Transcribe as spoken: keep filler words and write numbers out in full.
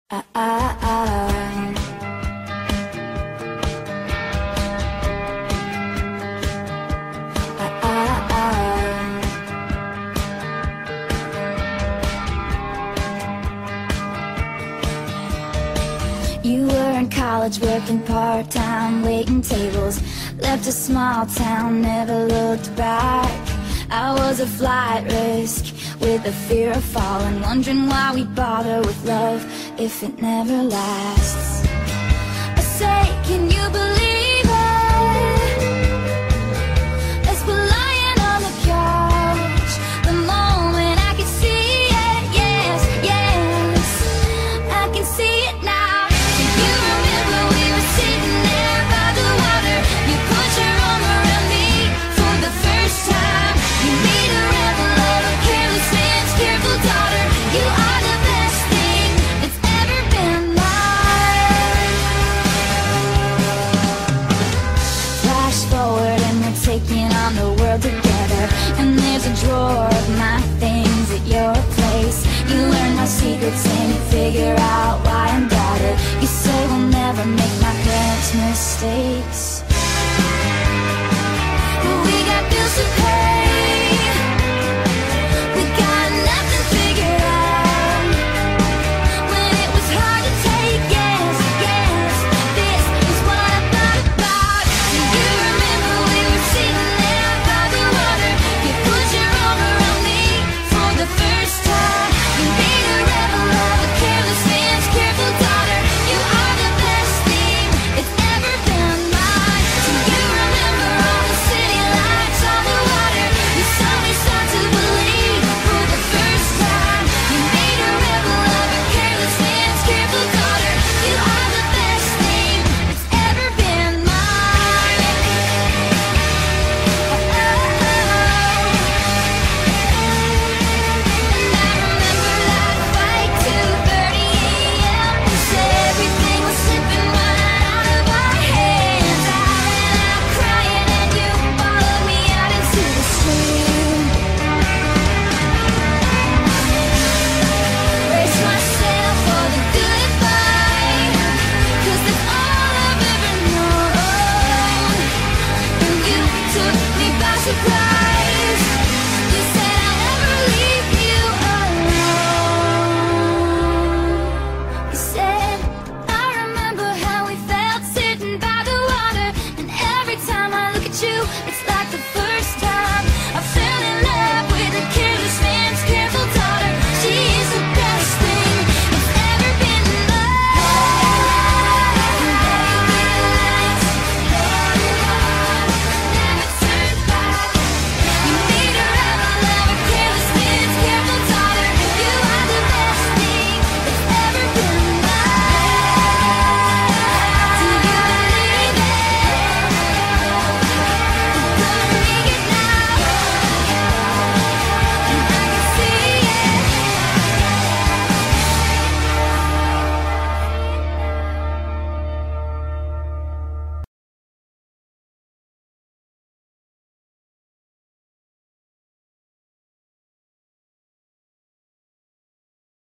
Ah, ah, ah. Ah, ah, ah. You were in college working part-time, waiting tables. Left a small town, never looked back. I was a flight risk with a fear of falling, wondering why we bother with love if it never lasts. I say, can you believe it? As we're lying on the couch, the moment I could see it, yes, yes, I can see it now. Do you remember we were sitting there by the water? You put your arm around me for the first time. You made a rebel of a careless man's careful daughter. You are the best thing that's ever been mine. Flash forward and we're taking on the world together, and there's a drawer of my things at your place. You learn my secrets and you figure out why I'm better. You say we'll never make my parents' mistakes.